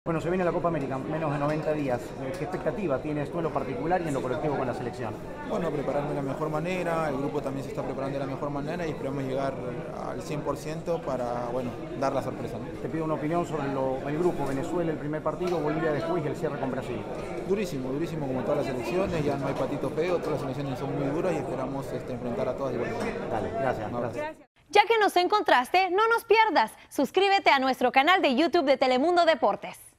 Bueno, se viene la Copa América, menos de 90 días. ¿Qué expectativa tienes tú en lo particular y en lo colectivo con la selección? Bueno, prepararme de la mejor manera, el grupo también se está preparando de la mejor manera y esperamos llegar al 100% para, bueno, dar la sorpresa, ¿no? Te pido una opinión sobre el grupo. Venezuela el primer partido, Bolivia después y el cierre con Brasil. Durísimo, durísimo como todas las selecciones, ya no hay patito feo, todas las selecciones son muy duras y esperamos enfrentar a todas igualmente. Dale, gracias. Ya que nos encontraste, no nos pierdas. Suscríbete a nuestro canal de YouTube de Telemundo Deportes.